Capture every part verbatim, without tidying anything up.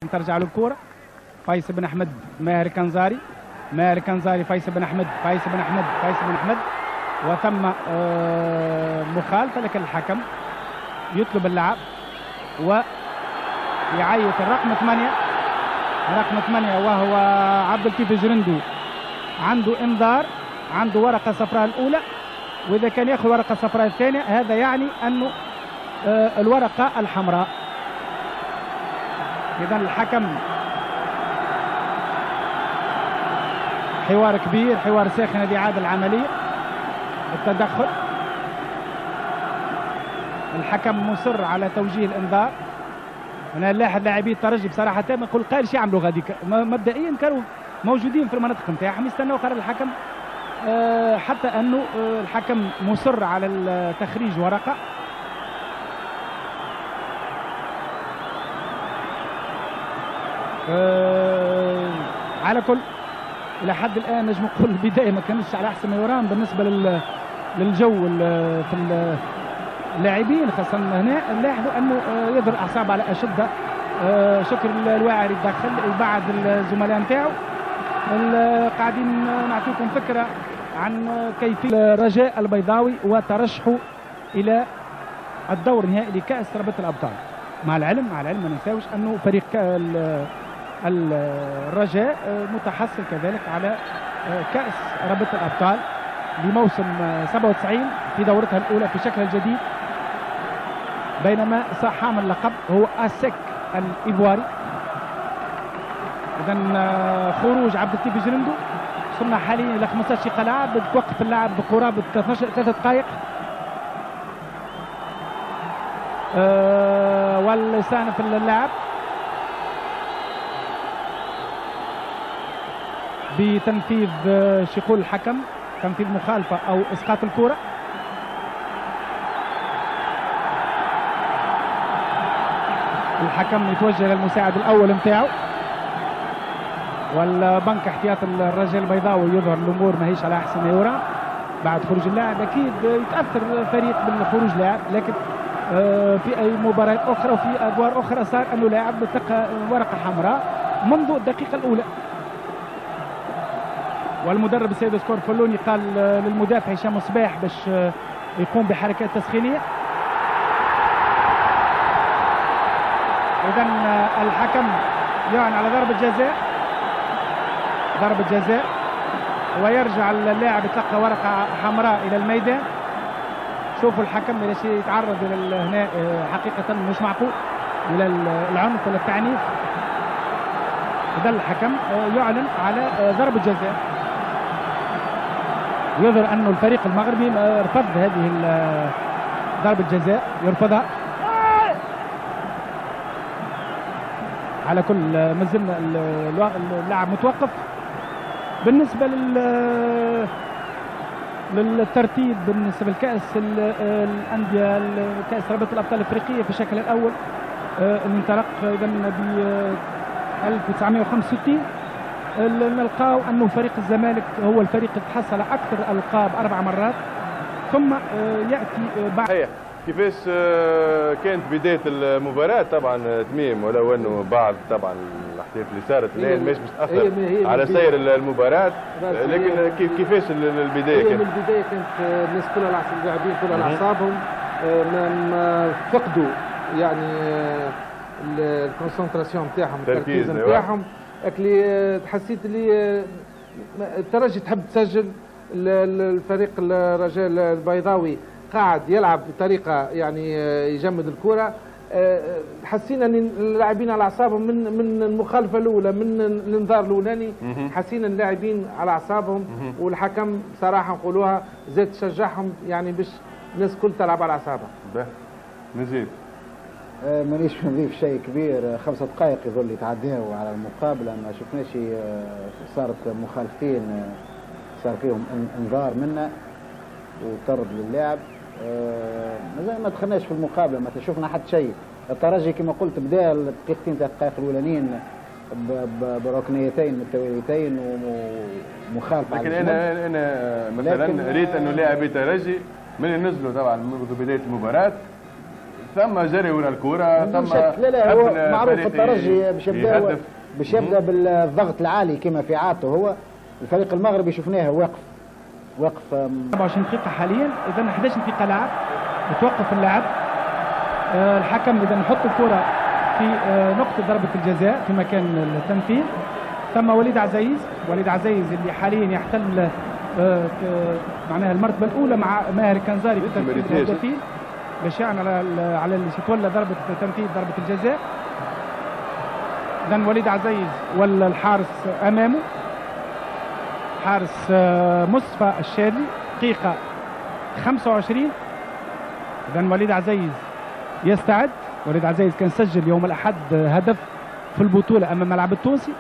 ترجع له الكوره. فايز بن احمد ماهر كنزاري، ماهر كنزاري فايز بن احمد، فايز بن احمد، فايز بن احمد، وثم مخالفه، لكن الحكم يطلب اللعب ويعيط الرقم ثمانية، رقم ثمانية وهو عبد اللطيف جرندو، عنده انذار، عنده ورقه صفراء الاولى، واذا كان ياخذ ورقه صفراء الثانيه هذا يعني انه الورقه الحمراء. اذا الحكم حوار كبير، حوار ساخن لإعادة العملية، التدخل. الحكم مصر على توجيه الانذار. انا نلاحظ لاعبي الترجي بصراحه تامه يقول قال شو يعملوا غاديك، مبدئيا كانوا موجودين في المناطق نتاعهم يستنوا قرار الحكم، أه حتى انه أه الحكم مصر على تخريج ورقه. أه على كل الى حد الان نجم نقول البدايه ما كانتش على احسن ما يرام بالنسبه للجو في اللاعبين، خاصه هنا نلاحظوا انه يظهر اعصاب على اشده. شكر الواعري دخل يبعد الزملاء نتاعو. قاعدين نعطيكم فكره عن كيفيه الرجاء البيضاوي وترشحه الى الدور النهائي لكاس رابطه الابطال. مع العلم مع العلم ما ننساوش انه فريق الرجاء متحصل كذلك على كاس رابطه الابطال لموسم سبعة وتسعين في دورتها الاولى في شكلها الجديد، بينما حامل اللقب هو اسك الايفواري. اذا خروج عبد اللطيف جرندو، وصلنا حاليا الى خمسطاش دقيقه لعب، بتوقف اللعب بقرابه ثلاث دقائق. أه والسانف اللعب بتنفيذ شقول الحكم، تنفيذ مخالفه او اسقاط الكره. الحكم يتوجه للمساعد الاول نتاعو، والبنك احتياط الرجاء البيضاوي يظهر الامور ما هيش على احسن ما يرام بعد خروج اللاعب. اكيد يتاثر الفريق بالخروج لاعب، لكن في اي مباريات اخرى وفي ادوار اخرى صار انه لاعب بتلقى ورقه حمراء منذ الدقيقه الاولى. والمدرب السيد سكورفلوني قال للمدافع هشام صباح باش يقوم بحركات تسخينيه. اذا الحكم يعلن على ضربه جزاء، ضربه جزاء، ويرجع اللاعب يتلقى ورقه حمراء الى الميدان. شوفوا الحكم الى شيء يتعرض الى هنا حقيقه مش معقول، الى العنف ولا التعنيف. اذا الحكم يعلن على ضربه جزاء. يظهر أن الفريق المغربي رفض هذه ضربة الجزاء، يرفضها. على كل ما زلنا اللاعب متوقف. بالنسبة لل للترتيب بالنسبة لكأس الأندية، كأس رابطة الأبطال الأفريقية في شكل الأول انطلق إذا ب ألف وتسعمائة وخمسة وستين. نلقاو انه فريق الزمالك هو الفريق اللي تحصل اكثر القاب اربع مرات، ثم ياتي بعد. كيفاش كانت بدايه المباراه؟ طبعا تميم، ولو انه بعض طبعا الاحداث اللي صارت الان مش باش تاثر على سير المباراه، لكن كيفاش البدايه كانت؟ البدايه كانت الناس كلها اللاعبين كلها على اعصابهم، ما فقدوا يعني الكونسنتراسيون نتاعهم، التركيز نتاعهم. اللي حسيت اللي الترجي تحب تسجل، الفريق الرجاء البيضاوي قاعد يلعب بطريقه يعني يجمد الكره. حسينا ان اللاعبين على اعصابهم من من المخالفه الاولى، من الانذار الاولاني حسينا اللاعبين على اعصابهم، والحكم صراحه نقولوها زاد تشجعهم يعني باش الناس كل تلعب على اعصابها. نزيد مانيش نضيف شيء كبير. خمسة دقائق يظل يتعداو على المقابله، ما شفناش صارت مخالفين صار فيهم انذار منا وطرد للاعب. زي ما دخلناش في المقابله، ما شفنا حتى شيء. الترجي كما قلت بدا الدقيقتين ثلاث دقائق الاولانيين بركنيتين متواليتين ومخالفه. لكن انا انا مثلا ريت انه لاعبي الترجي من نزلوا طبعا منذ بدايه المباراه ثم جري ورا الكره ثم لا لا هو معروف في الترجي باش يبدا باش يبدا بالضغط العالي كما في عادته. هو الفريق المغربي شفناه واقف واقف أربعة وعشرين دقيقة حاليا، إذا أحد عشر دقيقة لعب بتوقف اللعب. أه الحكم إذا نحط الكرة في أه نقطة ضربة الجزاء في مكان التنفيذ. ثم وليد عزيز، وليد عزيز اللي حاليا يحتل أه معناها المرتبة الأولى مع ماهر الكنزاري في ترتيب الهدافين باش يعني على على اللي يتولى ضربة تنفيذ ضربة الجزاء. إذا وليد عزيز ولا الحارس أمامه، حارس مصطفى الشادي. دقيقة خمسة وعشرين. إذا وليد عزيز يستعد. وليد عزيز كان سجل يوم الأحد هدف في البطولة أمام الملعب التونسي.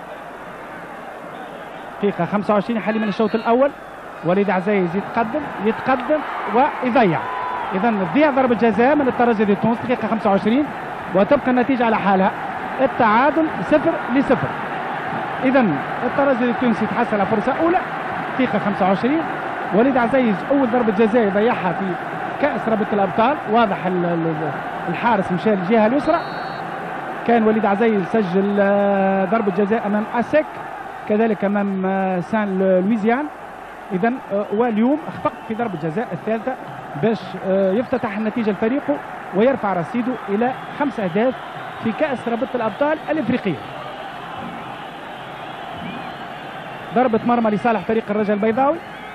دقيقة خمسة وعشرين حاليا من الشوط الأول. وليد عزيز يتقدم يتقدم ويضيع. إذا تضيع ضربة جزاء من الترجي التونسي. دقيقة خمسة وعشرين وتبقى النتيجة على حالها، التعادل صفر لصفر. إذا الترجي التونسي تحصل على فرصة أولى. دقيقة خمسة وعشرين وليد عزيز أول ضربة جزاء يضيعها في كأس رابطة الأبطال. واضح الحارس مشى للجهة اليسرى. كان وليد عزيز سجل ضربة جزاء أمام أسك، كذلك أمام سان لويزيان. إذا واليوم أخفق في ضربة جزاء الثالثة باش يفتتح النتيجة لفريقه ويرفع رصيده إلى خمس أهداف في كأس رابطة الأبطال الإفريقية. ضربة مرمى لصالح فريق الرجاء البيضاوي.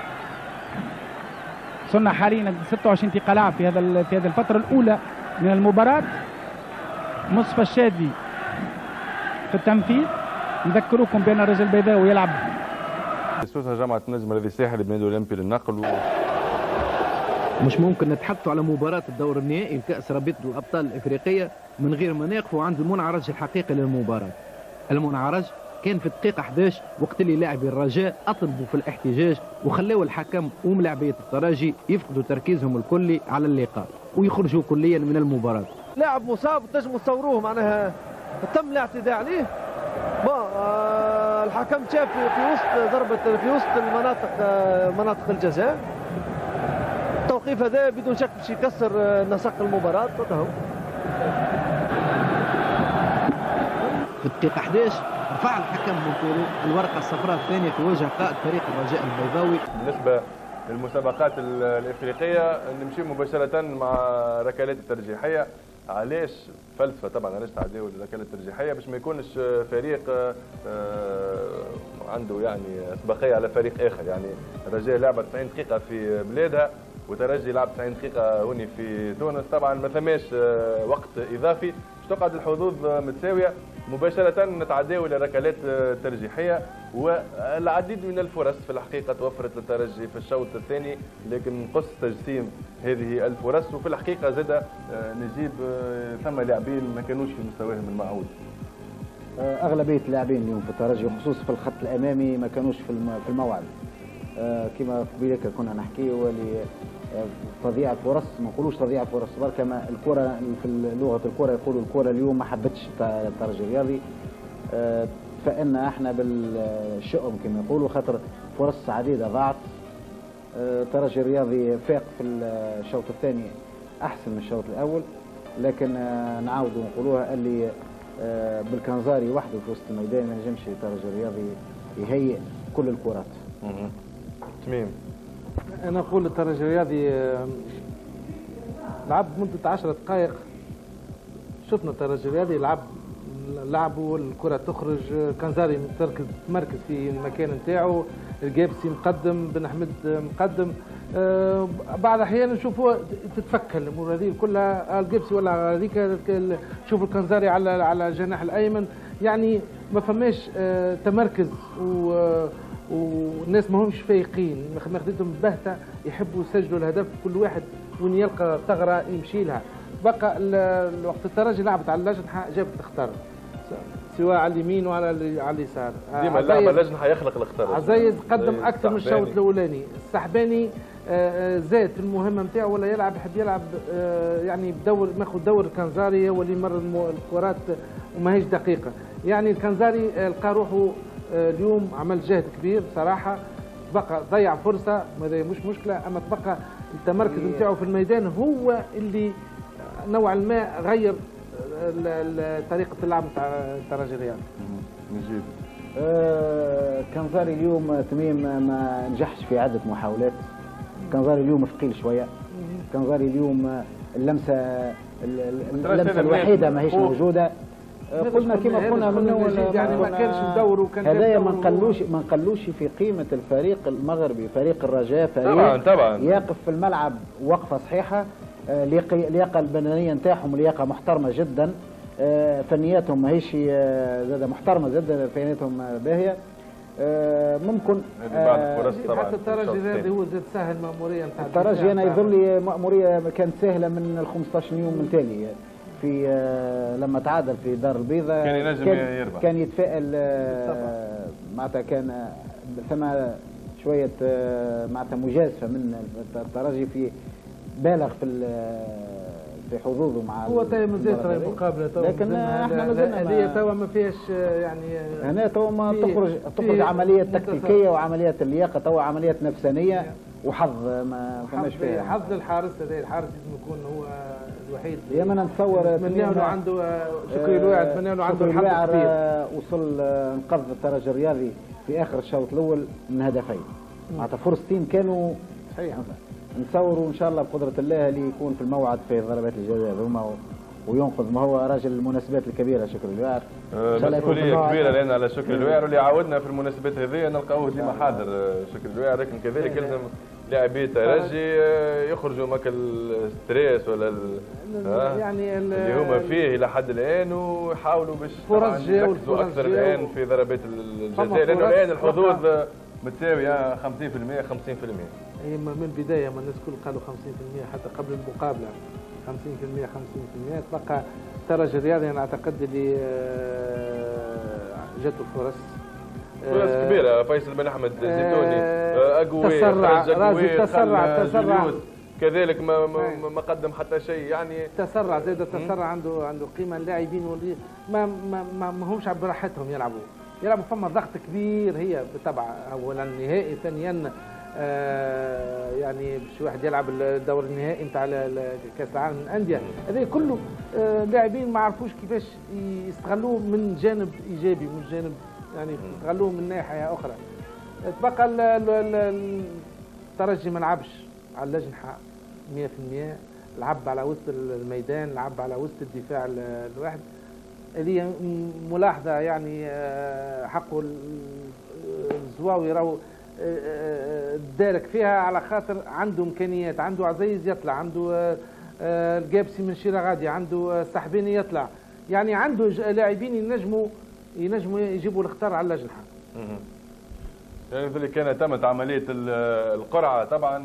صرنا حاليا ستة وعشرين دقيقة لعب في هذا في هذه الفترة الأولى من المباراة. مصطفى الشادي في التنفيذ. نذكركم بأن الرجاء البيضاوي يلعب سوسة جامعة النجم الذي ساحل بنادي الأولمبي للنقل. و... مش ممكن نتحدثوا على مباراة الدور النهائي لكأس رابطة الأبطال الإفريقية من غير ما نقفوا عند المنعرج الحقيقي للمباراة. المنعرج كان في الدقيقة أحد عشر وقت اللي لاعبي الرجاء أطلبوا في الاحتجاج وخلاوا الحكم وملاعبية الترجي يفقدوا تركيزهم الكلي على اللقاء ويخرجوا كليا من المباراة. لاعب مصاب تنجموا تصوروه معناها تم الاعتداء عليه. آه الحكم شاف في وسط ضربة في وسط المناطق آه مناطق الجزاء. التوقيف هذا بدون شك باش يكسر آه نسق المباراة. في الدقيقة أحد عشر رفع الحكم منطورو الورقة الصفراء الثانية في وجه قائد فريق الرجاء البيضاوي. بالنسبة للمسابقات الإفريقية نمشي مباشرة مع ركلات الترجيحية. علاش فلسفة طبعا علاش تعداو الركلات الترجيحية باش ما يكونش فريق عنده يعني سباقية على فريق آخر. يعني الرجاء لعبة تسعين دقيقة في بلادها وترجي لعب تسعين دقيقة هوني في تونس. طبعا ما ثماش وقت إضافي باش تقعد الحظوظ متساوية. مباشرة نتعداو إلى ركلات ترجيحية والعديد من الفرص في الحقيقة توفرت للترجي في الشوط الثاني، لكن قص تجسيم هذه الفرص. وفي الحقيقة زاد نجيب ثم لاعبين ما كانوش في مستواهم المعهود. أغلبية اللاعبين اليوم في الترجي وخصوصا في الخط الأمامي ما كانوش في الموعد. كما قبيلك كنا نحكي ولي تضييع فرص، ما نقولوش تضييع فرص برك، ما الكره في لغه الكره يقولوا الكره اليوم ما حبتش الترجي الرياضي. فان احنا بالشؤم كما يقولوا خاطر فرص عديده ضاعت. الترجي الرياضي فاق في الشوط الثاني احسن من الشوط الاول، لكن نعاودوا نقولوها اللي بالكنزاري وحده في وسط الميدان ما نجمش الترجي الرياضي يهيئ كل الكرات. تميم. أنا أقول الترجي الرياضي لعب مدة عشر دقائق. شفنا الترجي الرياضي لعب لعبوا الكرة تخرج، كنزاري مركز مركز في المكان نتاعو، الجابسي مقدم، بن حمد مقدم. أه بعض الأحيان نشوفوا تتفك الأمور هذه كلها، الجابسي ولا هذيك نشوف الكنزاري على على الجناح الأيمن. يعني ما فماش أه تمركز و والناس ما همش فايقين، ماخذتهم بهته يحبوا يسجلوا الهدف كل واحد وين يلقى ثغره يمشي لها. بقى وقت الترجي لعبت على اللجنه جابت الخطر سواء على اليمين وعلى على اليسار. ديما اللعبه اللجنه يخلق الخطر. عزيز قدم اكثر من الشوط الاولاني. السحباني زاد في المهمه نتاعو ولا يلعب يحب يلعب يعني بدور ماخذ دور الكنزاري هو اللي مر الكرات وماهيش دقيقه. يعني الكنزاري لقى روحه اليوم عمل جهد كبير بصراحه. بقى ضيع فرصه، هذا مش مشكله، اما تبقى التمركز نتاعو في الميدان هو اللي نوعا ما غير طريقه اللعب نتاع الترجي الرياضي. نجيب آه كنظري اليوم تميم ما نجحش في عده محاولات. كنظري اليوم ثقيل شويه. كنظري اليوم اللمسه اللمسه الوحيده ماهيش موجوده. قلنا كما قلنا من اول يعني ما كانش ندوروا كان هذايا ما نقلوش ما نقلوش في قيمه الفريق المغربي. فريق الرجاء فريق طبعا طبعا يقف في الملعب وقفه صحيحه. اللياقه البدنيه نتاعهم لياقه محترمه جدا. فنياتهم ماهيش زاد محترمه جدا. فنياتهم باهيه. ممكن بعض الفرص طبعا. حتى الترجي هذا هو زاد سهل مأمورية نتاع الترجي انا يظل لي مأمورية كانت سهله من ال خمسطاش يوم من تالي. في لما تعادل في دار البيضاء كان ينجم كان, يربح. كان يتفائل معناتها كان ثم شويه معناتها مجازفه من الترجي في بالغ في في حظوظه مع هو تاي مازالت راهي مقابله تو. لكن احنا مازلنا هذه توا ما فيهاش يعني هنا توا ما تخرج تخرج عمليه تكتيكيه وعمليه اللياقه. توا عمليات نفسانيه وحظ ما فماش فيها. حظ الحارس هذا الحارس لازم يكون هو الوحيد. يا من نتصور نتمنى له عنده شكري الواعر نتمنى له عنده الحظ كبير. وصل انقذ الترجي الرياضي في اخر الشوط الاول من هدفين. معناتها فرصتين كانوا صحيح. نتصوروا ان شاء الله بقدره الله اللي يكون في الموعد في ضربات الجزاء هذوما وينقذ. ما هو راجل المناسبات الكبيره شكري الواعر. مسؤوليه كبيره لنا على شكري الواعر واللي عودنا في المناسبات هذه نلقاوه ديما حاضر شكري الواعر. لكن كذلك لازم لاعبي الترجي يخرجوا ماك الستريس ولا يعني اللي هما فيه الى حد الان ويحاولوا باش فرص يركزوا اكثر الان في ضربات الجزاء لانه الان الحظوظ متساويه خمسين بالمئة خمسين بالمئة. هي من البدايه ما الناس كل قالوا خمسين بالمئة حتى قبل المقابله خمسين بالمئة خمسين بالمئة. تبقى الترجي الرياضي انا اعتقد اللي جاته فرص فرص كبيره. فيصل بن احمد الزيتوني اقوي تسرع رازي تسرع تسرع كذلك ما ما, ما قدم حتى شيء يعني تسرع زاد تسرع. عنده عنده قيمه. اللاعبين واللي ما ما ما, ما همش براحتهم يلعبوا يلعبوا فما ضغط كبير. هي بالطبع اولا نهائي ثانيا آه يعني باش واحد يلعب الدور النهائي نتاع كاس العالم للانديه. هذا كله آه لاعبين ما عرفوش كيفاش يستغلوه من جانب ايجابي من جانب يعني يستغلوه من ناحيه اخرى. تبقى الترجي ما لعبش على الاجنحه مئة بالمئة. لعب على وسط الميدان لعب على وسط الدفاع الواحد. هذه ملاحظه يعني حقه الزواوي راهو دارك فيها على خاطر عنده امكانيات. عنده عزيز يطلع عنده القابسي من شيرة غادي عنده السحبيني يطلع يعني عنده لاعبين ينجموا ينجموا يجيبوا الاختار على الاجنحه. يعني اللي كانت تمت عمليه القرعه طبعا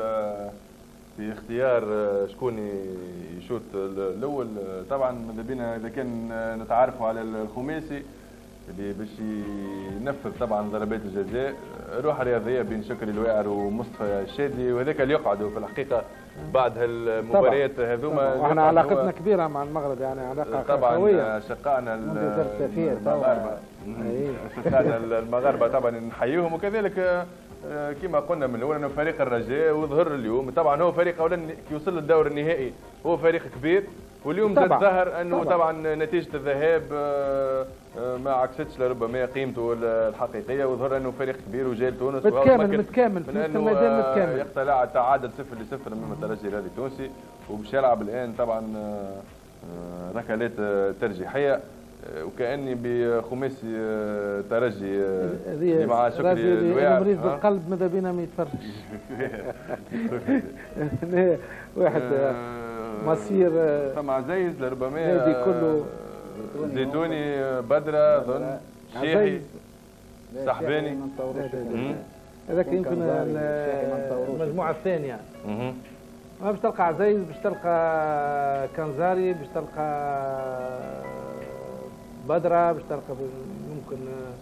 في اختيار شكون يشوت الاول. طبعا ماذا بينا اذا كان نتعرفوا على الخماسي اللي باش ينفذ طبعا ضربات الجزاء. روح رياضيه بين شكري الواعر ومصطفى الشادي وهذاك اللي يقعدوا في الحقيقه بعد هالمباريات هذوما. واحنا علاقتنا كبيره مع المغرب يعني علاقه طبعا قويه. شقائنا المغاربه شقائنا المغاربه طبعا نحييهم. وكذلك كما قلنا من الاول انه فريق الرجاء وظهر اليوم طبعا هو فريق اولا كي يوصل للدور النهائي هو فريق كبير. واليوم زاد ظهر انه طبعا, طبعا نتيجه الذهاب ما عكستش لربما قيمته الحقيقيه وظهر انه فريق كبير وجاي لتونس متكامل متكامل في نص الميدان متكامل. يقتلع تعادل صفر لصفر امام الترجي الرياضي التونسي وباش يلعب الان طبعا ركلات ترجيحيه وكاني بخماسي ترجي اللي مع شكري الواعر. مريض بالقلب ماذا بينا ما يتفرجش. واحد مصير فما عزيز لربما نادي كله زيتوني بدره ظن شيحي سحباني. هذاك يمكن المجموعه الثانيه. ما باش تلقى عزيز باش تلقى كنزاري باش تلقى بدره باش تلقى ممكن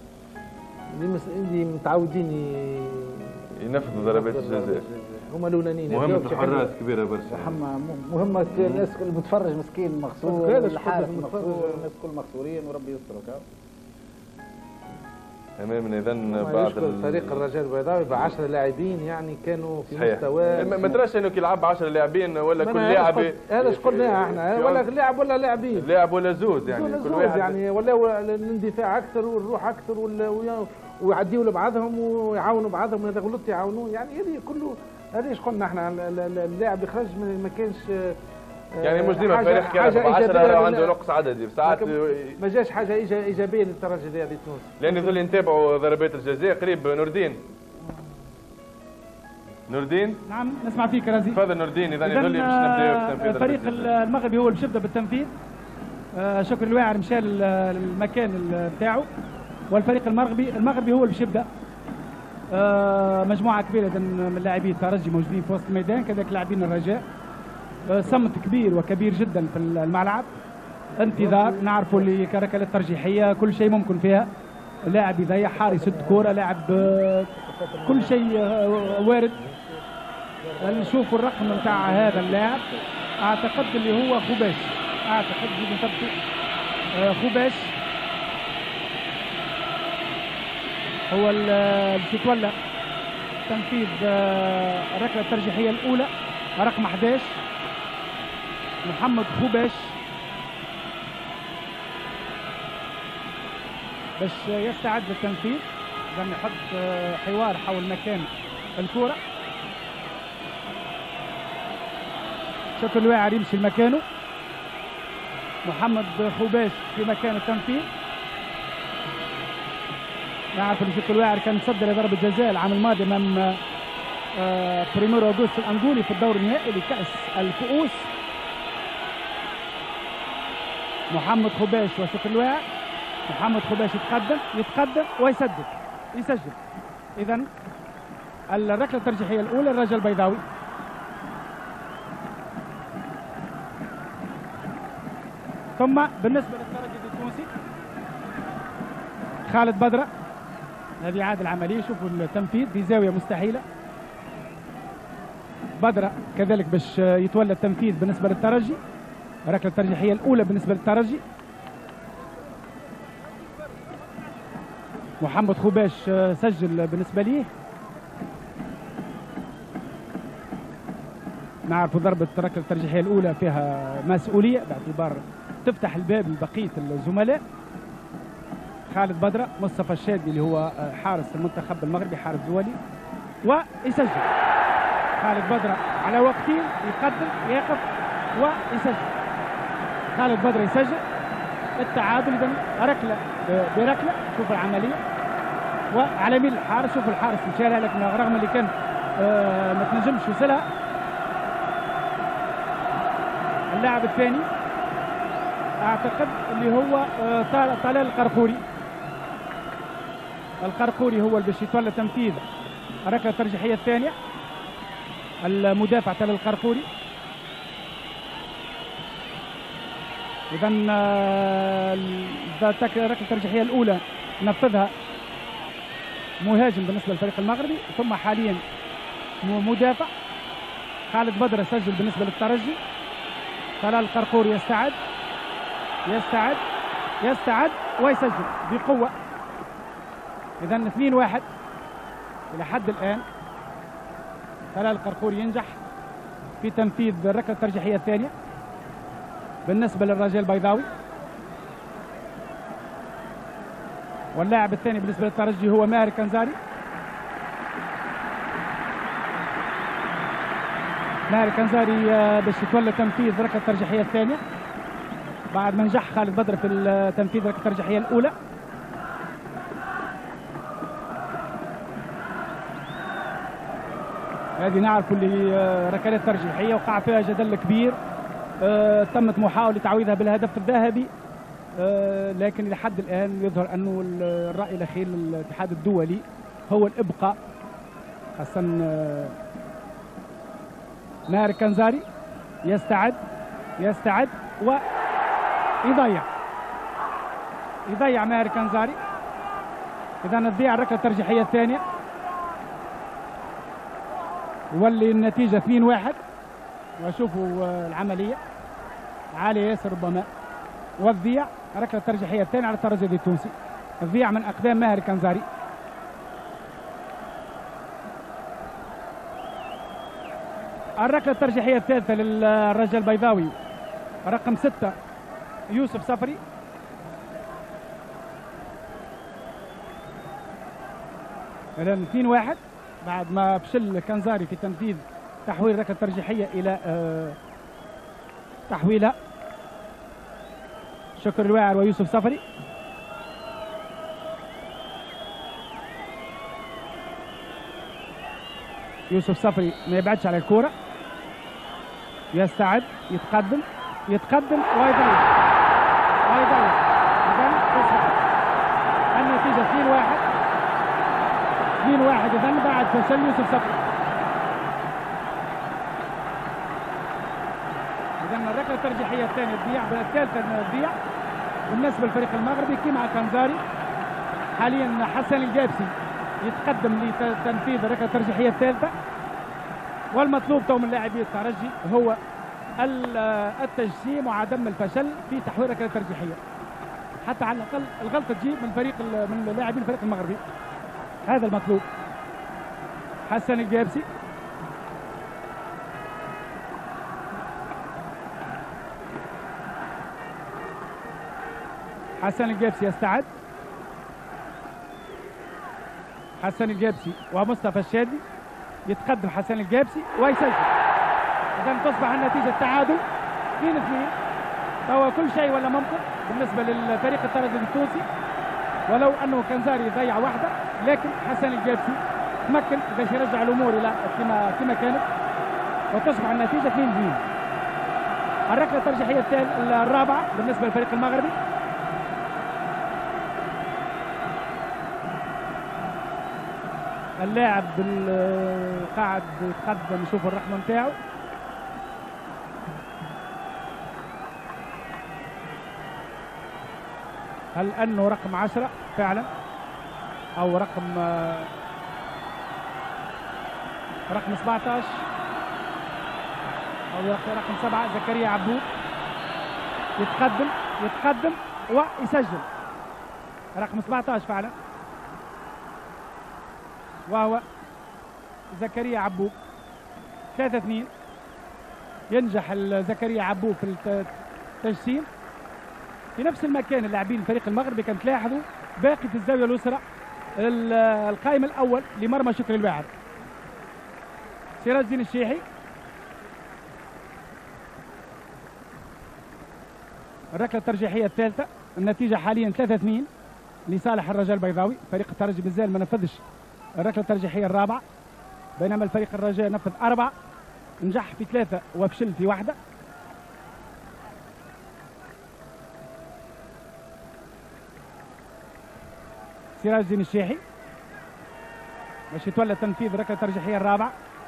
اللي متعودين ينفذوا ضربات الجزاء. هما الاولانيين مهمة الحراس كبيرة برشا. مهمة الناس اللي بتفرج مسكين مغسول الحارس مغسول الناس كل مغسولين وربي يسترك. امام اذا بعض فريق الرجاء البيضاوي ب عشرة لاعبين يعني كانوا في صحيح. مستوى ما تراش انه كيلعب عشرة لاعبين ولا كل لاعب هذا ايش قلنا احنا ولا لاعب ولا لاعبين لاعب ولا زوز يعني زوز كل زوز واحد يعني ولا الاندفاع اكثر والروح اكثر ويعديوا لبعضهم ويعاونوا بعضهم اذا غلطت يعاونون يعني هذه كله هذه ايش قلنا احنا اللاعب يخرج ما كانش يعني مش ديما فريق كيلعب عشرة عنده نقص عددي ساعات ما جاش حاجه ايجابيه للترجي الرياضي التونسي لان يظل نتابعوا ضربات الجزاء قريب. نور الدين نور الدين نعم نسمع فيك رازي. تفضل نور الدين. اذا يظل باش نبداو بالتنفيذ. فريق المغربي هو اللي باش يبدا بالتنفيذ. آه شكر الواعر مشى للمكان بتاعه والفريق المغربي المغربي هو اللي باش يبدا. آه مجموعه كبيره من لاعبي الترجي موجودين في وسط الميدان كذلك لاعبين الرجاء. آه صمت كبير وكبير جدا في الملعب. انتظار نعرفوا اللي كركلات ترجيحيه كل شيء ممكن فيها. لاعب يضيع حار يسد كوره لاعب آه كل شيء آه وارد. نشوفوا الرقم بتاع هذا اللاعب اعتقد اللي هو خوباش اعتقد بنثبته آه خوباش هو اللي يتولى تنفيذ آه الركله الترجيحيه الاولى رقم احد عشر محمد خوباش باش يستعد للتنفيذ. اذا يحط آه حوار حول مكان الكره. شكر الواعر يمشي لمكانه. محمد خوباش في مكان التنفيذ. نعرف ان شكر الواعر كان تصدى لضربه جزاء العام الماضي امام آه بريميرو اوغوست الانغولي في الدور النهائي لكاس الكؤوس. محمد خوباش وشكر الواعر. محمد خوباش يتقدم يتقدم ويسدد يسجل. اذا الركله الترجيحيه الاولى الرجاء البيضاوي. ثم بالنسبه للترجي التونسي خالد بدره هذه عاد العمليه. شوفوا التنفيذ في زاويه مستحيله. بدره كذلك باش يتولى التنفيذ بالنسبه للترجي. الركله الترجيحيه الاولى بالنسبه للترجي. محمد خوباش سجل بالنسبه ليه. نعرف ضربه الركله الترجيحيه الاولى فيها مسؤوليه باعتبار تفتح الباب لبقيه الزملاء. خالد بدره مصطفى الشادي اللي هو حارس المنتخب المغربي حارس دولي ويسجل. خالد بدره على وقتين يقدم يقف ويسجل. خالد بدره يسجل التعادل. اذا ركله بركله. شوف العمليه وعلى يمين الحارس. شوف الحارس مشى لها لكن رغم اللي كان آه ما تنجمش يوصلها. اللاعب الثاني اعتقد اللي هو آه طلال القرقوري. القرقوري هو اللي باش يتولى تنفيذ الركله الترجيحيه الثانيه. المدافع طلال القرقوري. اذا الركله الترجيحيه الاولى نفذها مهاجم بالنسبه للفريق المغربي ثم حاليا مدافع. خالد بدره سجل بالنسبه للترجي. طلال القرقوري يستعد يستعد يستعد ويسجل بقوه. اذا اثنين واحد الى حد الان. طلال القرقوري ينجح في تنفيذ الركله الترجيحيه الثانيه بالنسبه للرجاء البيضاوي. واللاعب الثاني بالنسبه للترجي هو ماهر كنزاري. ماهر كنزاري باش يتولى تنفيذ الركله الترجيحيه الثانيه بعد ما نجح خالد بدر في تنفيذ الركله الترجيحيه الاولى. هذه نعرف اللي ركلات ترجيحيه وقع فيها جدل كبير. آه تمت محاوله تعويضها بالهدف الذهبي. آه لكن الى حد الان يظهر انه الراي الاخير للاتحاد الدولي هو الابقاء. خاصه آه ماهر كنزاري يستعد يستعد ويضيع يضيع ماهر كنزاري. اذا تضيع الركله الترجيحيه الثانيه يولي النتيجه اثنين واحد. وشوفوا العمليه عاليه ياسر ربما وتضيع الركله الترجيحيه الثانيه على الترجي التونسي. تضيع من أقدام ماهر كنزاري. الركلة الترجيحية الثالثة للرجل البيضاوي رقم ستة يوسف صفري. إذا اثنين واحد بعد ما فشل كنزاري في تنفيذ تحويل الركلة الترجيحية إلى آه تحويلها. شكر الواعر ويوسف صفري. يوسف صفري ما يبعدش على الكورة، يستعد، يتقدم يتقدم ويضيع ويضيع. إذا تصبح النتيجة اثنين واحد اثنين واحد إذا بعد فشل يوسف صفري. إذا الركلة الترجيحية الثانية تضيع، الثالثة تضيع بالنسبة للفريق المغربي كما كنزاري. حاليا حسن الجابسي يتقدم لتنفيذ الركلة الترجيحية الثالثة، والمطلوب تو من لاعبي الترجي هو التجسيم وعدم الفشل في تحويل الركلة الترجيحية، حتى على الأقل الغلطة تجي من فريق من لاعبي الفريق المغربي. هذا المطلوب. حسن الجابسي حسن الجابسي يستعد. حسن الجابسي ومصطفى الشادي يتقدم حسن الجابسي ويسجل. إذا تصبح النتيجة تعادل اثنين اثنين. فهو كل شيء ولا ممكن بالنسبة للفريق الترجي التونسي، ولو أنه كنزاري ضيع واحدة، لكن حسن الجابسي تمكن باش يرجع الأمور إلى كما كما كانت، وتصبح النتيجة اثنين اثنين. الركلة الترجيحية الرابعة بالنسبة للفريق المغربي. اللاعب قاعد يتقدم يشوف الرقم نتاعو. هل انه رقم عشرة فعلا او رقم رقم سبعة عشر او رقم سبعة؟ زكريا عبود يتقدم يتقدم ويسجل رقم سبعة عشر فعلا، وهو زكريا عبوب. ثلاثة اثنين. ينجح زكريا عبوب في التجسيم في نفس المكان. اللاعبين الفريق المغربي كان تلاحظوا باقي في الزاوية اليسرى القائم الأول لمرمى شكري الواعر. سراج الدين الشيحي الركلة الترجيحية الثالثة. النتيجة حاليا ثلاثة اثنين لصالح الرجاء البيضاوي. فريق الترجي بالزال ما نفذش الركلة الترجيحية الرابعة، بينما الفريق الرجاء نفذ أربعة، نجح في ثلاثة وفشل في واحدة. سراج الدين الشيحي باش يتولى تنفيذ الركلة الترجيحية الرابعة.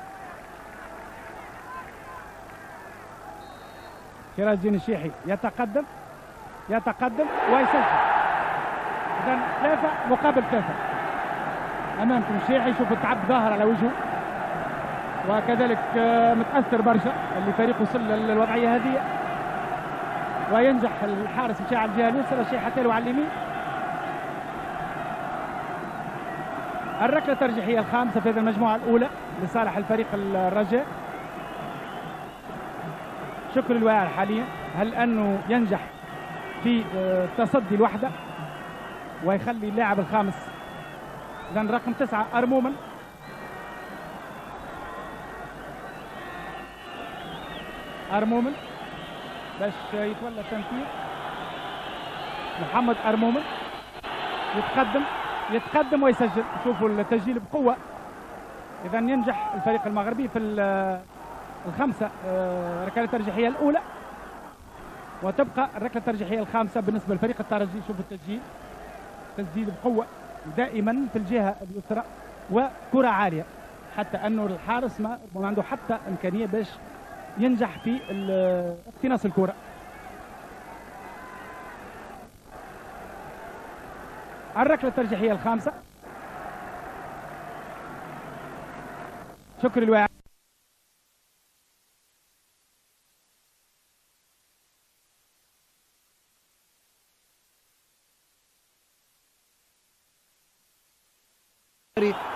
سراج الدين الشيحي يتقدم يتقدم ويسجل. إذا ثلاثة مقابل ثلاثة أمامكم. الشيحي شوف التعب ظاهر على وجهه، وكذلك متأثر برشا اللي فريقه وصل للوضعية هذه، وينجح الحارس مشى على الجهة اليسرى، الشيحي حتى له على اليمين. الركلة الترجيحية الخامسة في هذه المجموعة الأولى لصالح الفريق الرجاء. شكر الواعر حاليا هل أنه ينجح في تصدي الوحدة ويخلي اللاعب الخامس لأن رقم تسعة أرمومن أرمومن باش يتولى التنفيذ. محمد أرمومن يتقدم يتقدم ويسجل. شوفوا التسجيل بقوة. إذا ينجح الفريق المغربي في الخمسة الركلة الترجيحية الأولى، وتبقى الركلة الترجيحية الخامسة بالنسبة لفريق الترجي. شوفوا التسجيل تسديد بقوة دائما في الجهة اليسرى وكرة عالية، حتى أنه الحارس ما عنده حتى إمكانية باش ينجح في اقتناص الكرة. الركلة الترجيحية الخامسة. شكر الواعي.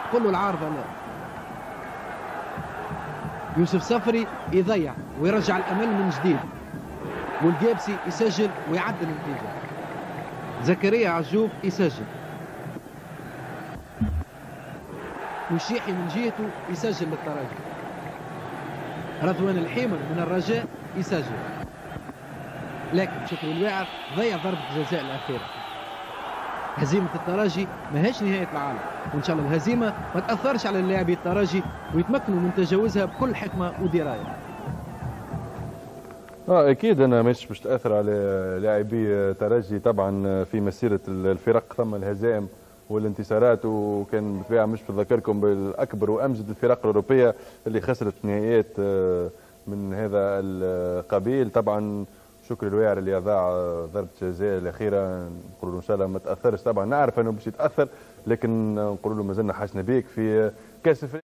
تقول له العارضه لا. يوسف صفري يضيع ويرجع الامل من جديد، والقابسي يسجل ويعدل النتيجه. زكريا عجوب يسجل، والشيحي من جهته يسجل للترجي. رضوان الحيمر من الرجاء يسجل، لكن شكري الواعر ضيع ضربة الجزاء الأخيرة. هزيمة الترجي ماهيش نهاية العالم، وإن شاء الله الهزيمة ما تأثرش على اللاعبي الترجي ويتمكنوا من تجاوزها بكل حكمة ودراية. اه اكيد انا مش مش تاثر على لاعبي ترجي طبعا في مسيره الفرق، ثم الهزائم والانتصارات، وكان بالطبيعه مش في ذاكركم بالاكبر وامجد الفرق الاوروبيه اللي خسرت نهائيات من هذا القبيل. طبعا شكر الواعر اللي اضاع ضربه الجزاء الاخيره، نقول له ان شاء الله ما تاثرش. طبعا نعرف انه باش يتاثر، لكن نقول له مازلنا حاسنا بيك في كاس